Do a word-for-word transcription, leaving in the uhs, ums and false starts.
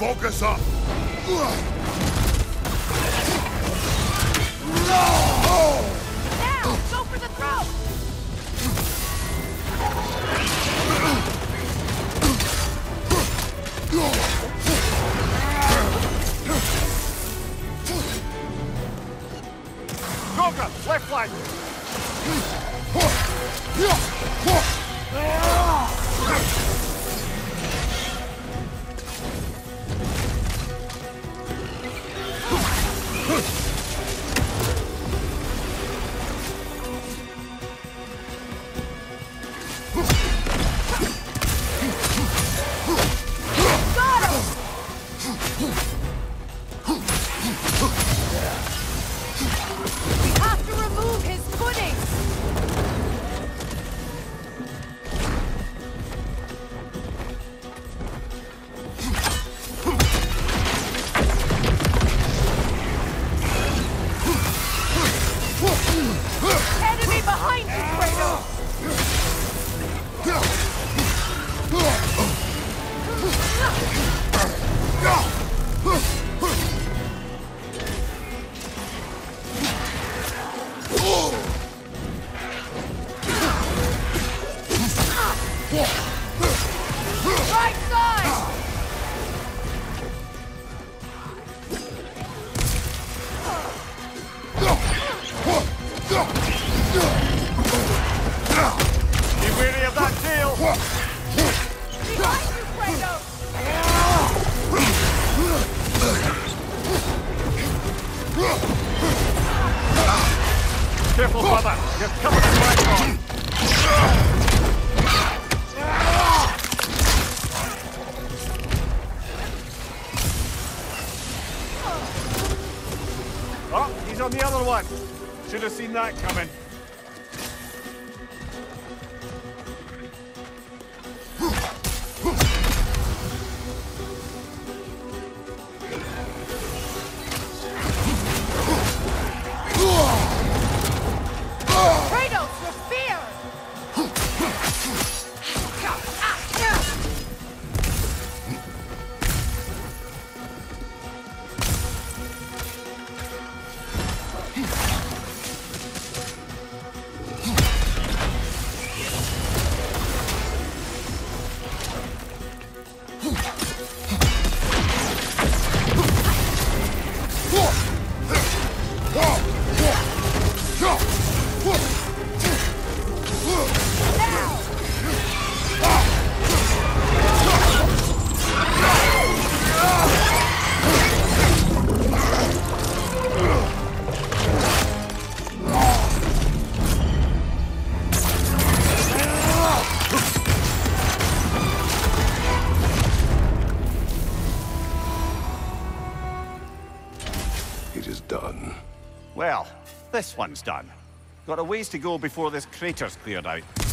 Focus up! Now! Go for the throat! Goga, left flank! Enemy behind you, Kratos! Right side! Be wary of that tail! Behind you, Kratos! Careful, brother! You're covered in ragdoll! Oh, he's on the other one! Should have seen that coming. Kratos, your fear! It is done. Well, this one's done. Got a ways to go before this crater's cleared out.